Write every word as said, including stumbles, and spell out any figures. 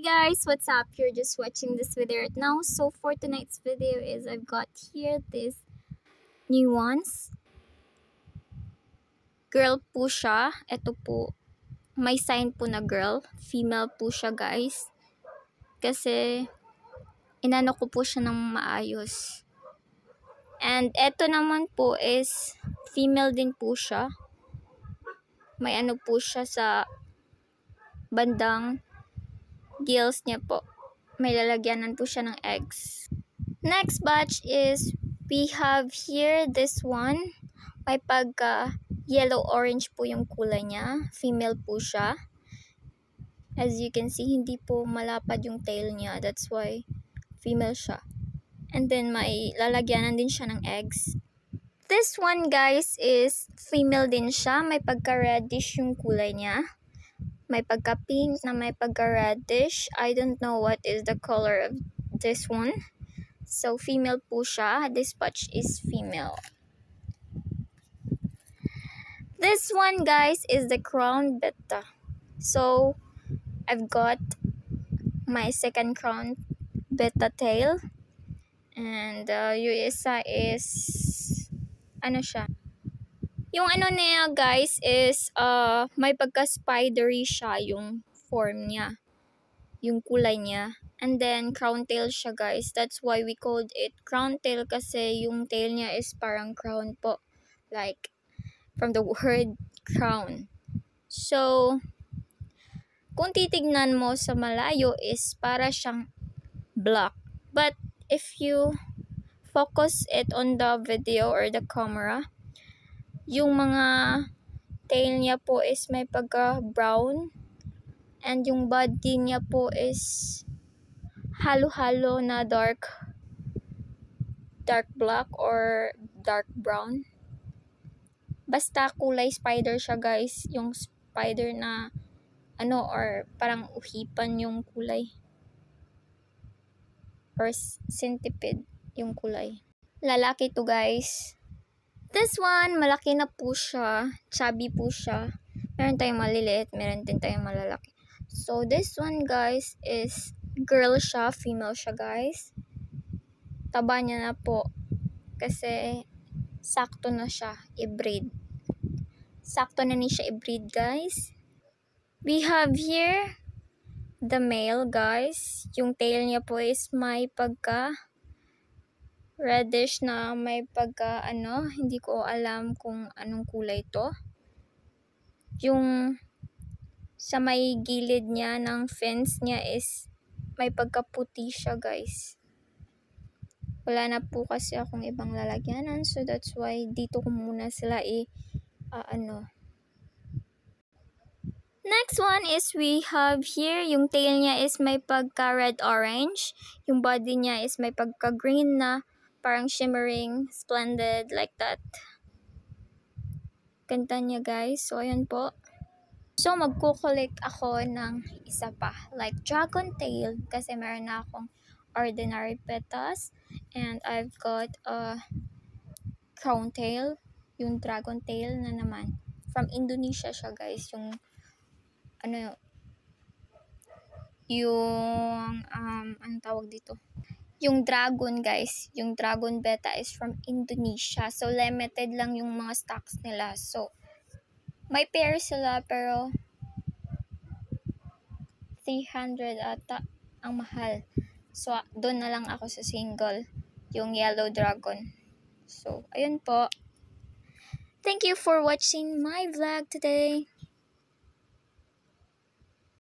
guys, what's up? You're just watching this video right now. So for tonight's video is I've got here this new ones. Girl po siya. Ito po, may sign po na girl. Female po siya guys. Kasi inano ko po siya ng maayos. And ito naman po is female din po siya. May ano po siya sa bandang gills niya po. May lalagyanan po siya ng eggs. Next batch is we have here this one. May pagka yellow-orange po yung kulay niya. Female po siya. As you can see, hindi po malapad yung tail niya. That's why female siya. And then may lalagyanan din siya ng eggs. This one guys is female din siya. May pagka-reddish yung kulay niya. May pagka-pink na may pagka-reddish. I don't know what is the color of this one. So, female po siya. This batch is female. This one, guys, is the crown beta. So, I've got my second crown beta tail. And uh, yung isa is, ano siya? Yung ano niya guys is uh, may pagka-spidery siya yung form niya. Yung kulay niya. And then crown tail siya guys. That's why we called it crown tail kasi yung tail niya is parang crown po. Like from the word crown. So, kung titignan mo sa malayo is para siyang black. But if you focus it on the video or the camera, yung mga tail niya po is may pagka-brown. And yung body niya po is halo-halo na dark dark black or dark brown. Basta kulay spider siya guys. Yung spider na ano or parang uhipan yung kulay. Or centipede yung kulay. Lalaki to guys. This one, malaki na po siya. Chubby po siya. Meron tayong maliliit, meron din tayong malalaki. So, this one, guys, is girl siya. Female siya, guys. Taba niya na po. Kasi, sakto na siya i-breed. Sakto na ni siya i-breed, guys. We have here the male, guys. Yung tail niya po is may pagka reddish na may pagka ano, hindi ko alam kung anong kulay to. Yung sa may gilid niya ng fence niya is may pagkaputi siya guys. Wala na po kasi akong ibang lalagyanan, so that's why dito ko muna sila i uh, ano. Next one is we have here, yung tail niya is may pagka red orange. Yung body niya is may pagka green na parang shimmering, splendid, like that. Ganda niya guys. So, ayan po. So, magkukulik ako ng isa pa. Like dragon tail. Kasi meron na akong ordinary petas. And I've got a crown tail. Yung dragon tail na naman. From Indonesia siya guys. Yung, ano, yung, um, anong tawag dito? Yung dragon guys, yung dragon beta is from Indonesia. So, limited lang yung mga stocks nila. So, may pair sila pero three hundred ata ang mahal. So, doon na lang ako sa single, yung yellow dragon. So, ayun po. Thank you for watching my vlog today.